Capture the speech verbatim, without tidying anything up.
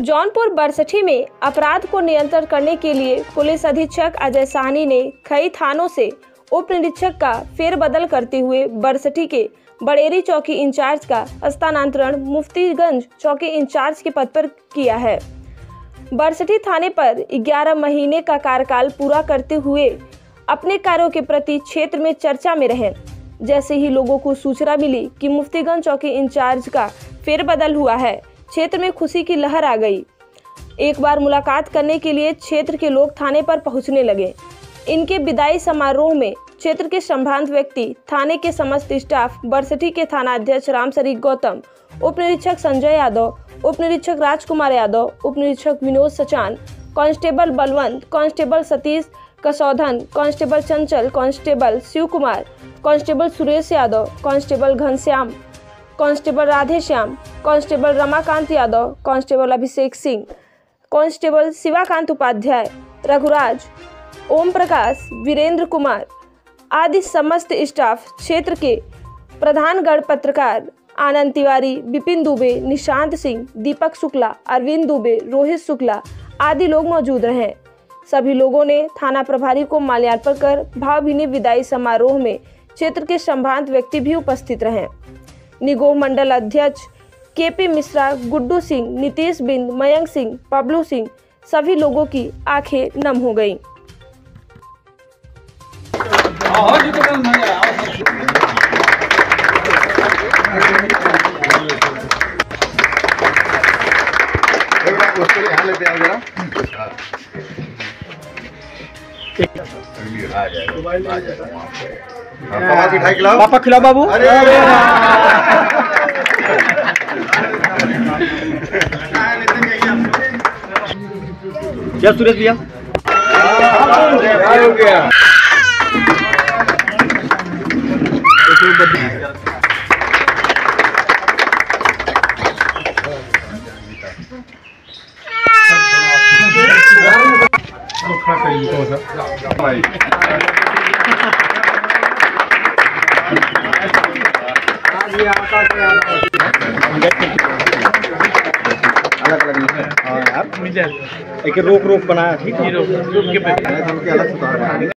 जौनपुर बरसठी में अपराध को नियंत्रण करने के लिए पुलिस अधीक्षक अजय साहनी ने कई थानों से उप निरीक्षक का फेरबदल करते हुए बरसठी के बड़ेरी चौकी इंचार्ज का स्थानांतरण मुफ्तीगंज चौकी इंचार्ज के पद पर किया है। बरसठी थाने पर ग्यारह महीने का कार्यकाल पूरा करते हुए अपने कार्यों के प्रति क्षेत्र में चर्चा में रहे। जैसे ही लोगों को सूचना मिली कि मुफ्तीगंज चौकी इंचार्ज का फेरबदल हुआ है, क्षेत्र में खुशी की लहर आ गई। एक बार मुलाकात करने के लिए क्षेत्र के लोग थाने पर पहुंचने लगे। इनके विदाई समारोह में क्षेत्र के संभ्रांत व्यक्ति, थाने के समस्त स्टाफ, बरसठी के थाना अध्यक्ष रामसरी गौतम, उप निरीक्षक संजय यादव, उप निरीक्षक राजकुमार यादव, उप निरीक्षक Vinod Sachan, constable Balwant, constable Satish Kasaudhan, constable Chanchal, constable Shiv Kumar, constable Suresh Yadav, constable Ghanshyam, constable Radheshyam, constable Ramakant Yadav, constable Abhishek Singh, constable Shivakant Upadhyay, Raghuraj, Om Prakash, Virendra Kumar आदि समस्त स्टाफ, क्षेत्र के प्रधानगढ़ पत्रकार आनंद तिवारी, विपिन दुबे, निशांत सिंह, दीपक शुक्ला, अरविंद दुबे, रोहित शुक्ला आदि लोग मौजूद रहे। सभी लोगों ने थाना प्रभारी को माल्यार्पण कर भावभीनी विदाई समारोह में क्षेत्र के संभ्रांत व्यक्ति भी उपस्थित रहे। निगोह मंडल अध्यक्ष के पी मिश्रा, गुड्डू सिंह, नीतीश बिंद, मयंक सिंह, पबलू सिंह, सभी लोगों की आंखें नम हो गईं। पापा खिलाओ बाबू। क्या सुरेश भैया हो गया। अलग अलग एक रोक रोक बनाया, ठीक है, रोक रोक के